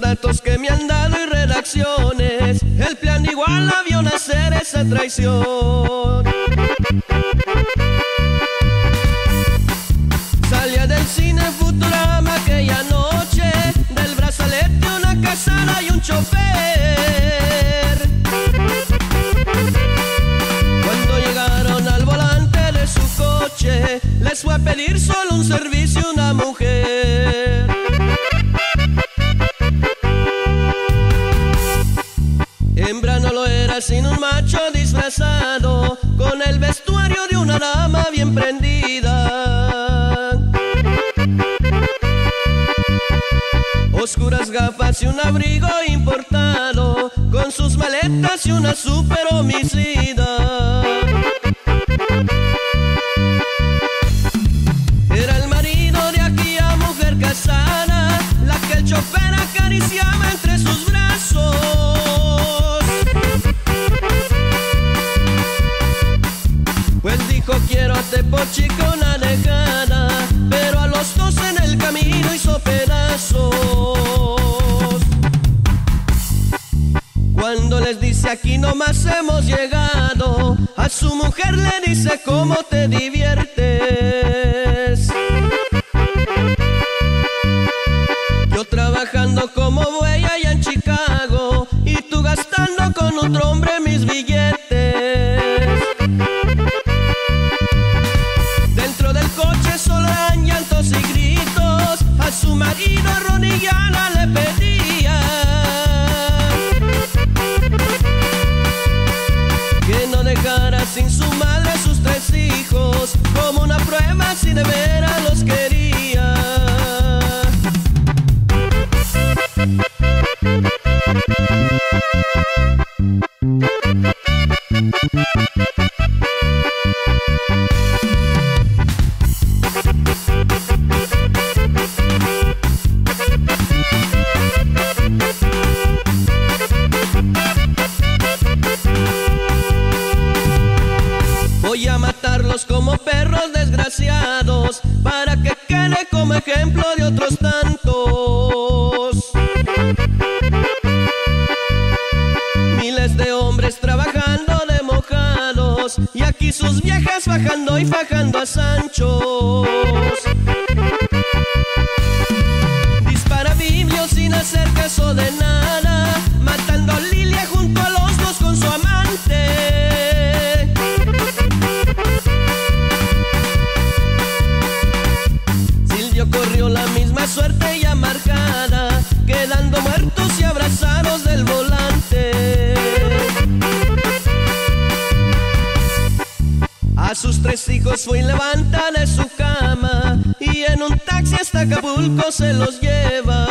datos que me han dado y redacciones, el plan Iguala vio nacer esa traición. Salía del cine Futurama aquella noche, del brazalete una casada y un chofer. Cuando llegaron al volante de su coche, les fue a pedir solo un servicio una mujer. Hembra no lo era sin un macho disfrazado, con el vestuario de una dama bien prendida. Oscuras gafas y un abrigo importado, con sus maletas y una super homicida. Era el marido de aquella mujer casada, la que el chofer acariciaba entre sus brazos. Pues dijo quiero a Tepochi con una dejada, pero a los dos en el camino hizo pedazos. Cuando les dice aquí nomás hemos llegado, a su mujer le dice ¿cómo te diviertes? Yo trabajando como buey allá en Chicago, y tú gastando con otro hombre mis billetes. Dentro del coche solo eran llantos y gritos, a su marido arrodillada le pedía que no dejara sin su madre a sus 3 hijos, como una prueba si de veras los quería. Voy a matarlos como perros desgraciados, para que quede como ejemplo de otros tantos. Miles de hombres trabajando de mojados, y aquí sus viejas fajando y fajando a Sanchos. Dispara Biblio sin hacer caso de nada, matando a Lilia junto a los dos con su amante. Corrió la misma suerte ya marcada, quedando muertos y abrazados del volante. A sus 3 hijos fue y levanta de su cama, y en un taxi hasta Acapulco se los lleva.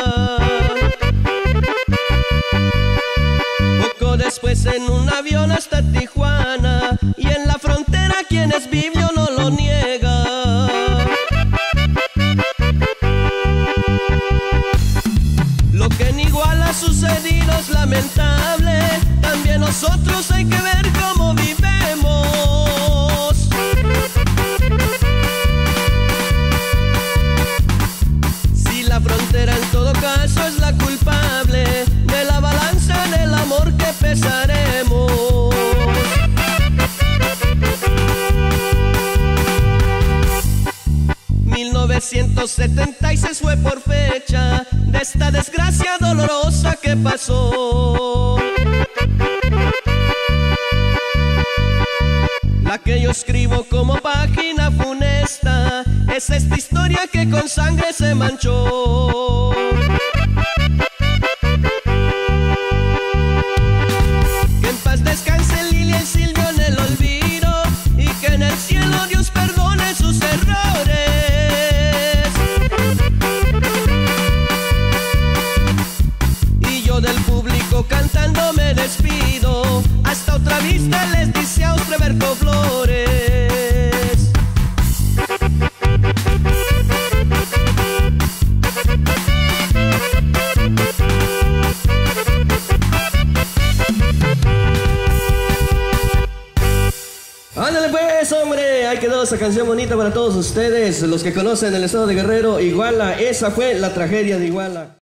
Poco después en un avión hasta Tijuana, y en la frontera quien es Biblio no lo niega. Lo que en Iguala ha sucedido es lamentable, también nosotros hay que ver cómo vivemos. Si la frontera en todo caso es la culpable, de la balanza del amor que pesaremos. 1976 fue por fecha de esta desgracia dolorosa que pasó. La que yo escribo como página funesta es esta historia que con sangre se manchó. Que en paz descanse Lilia y Silvio en el olvido, y que en el cielo Dios perdone sus errores. Del público cantando me despido, hasta otra vista les dice Austreberto Flores. Ándale pues, hombre, ahí quedó esa canción bonita para todos ustedes, los que conocen el estado de Guerrero, Iguala. Esa fue la tragedia de Iguala.